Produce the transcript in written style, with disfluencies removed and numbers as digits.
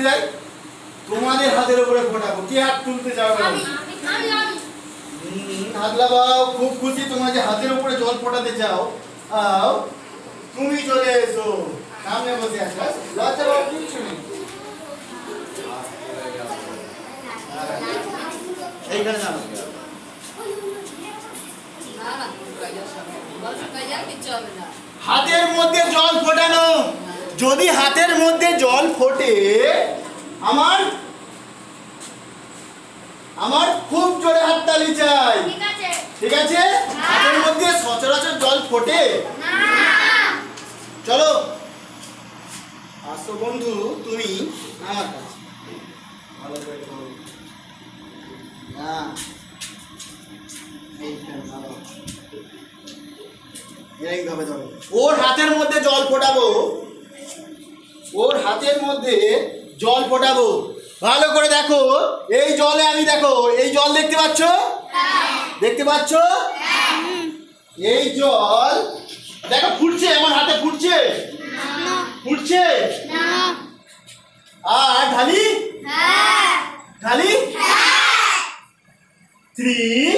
যাই, তোমাদের হাতের উপরে ফোটাবো। কে হাত তুলতে যাও? হাত লাগাও। খুব খুশি তোমরা যে হাতের উপরে জল ফোটাতে চাও। আও, তুমি চলে এসো, সামনে বসে আছো। লজ্জা পাওয়ার কিছু নেই। এইখানে নাও। হাতের মধ্যে জল ফোটানো। যদি হাতের মধ্যে জল ফোটে, আমার খুব জোরে হাততালি চাই। ঠিক আছে? হাতের মধ্যে সচরাচর জল ফোটে না। চলো আসো বন্ধু, তুমি আমার কাছে ভালো করে ধরো। এইভাবে ধরো। ওর হাতের মধ্যে জল ফোটাবো, ওর হাতের মধ্যে জল ফোটাবো। ভালো করে দেখো, এই জলে আমি দেখো, এই জল দেখতে পাচ্ছ? দেখতে পাচ্ছ? এই জল দেখো ফুটছে, আমার হাতে ফুটছে, ফুটছে। আর ঢালি, ঢালি 3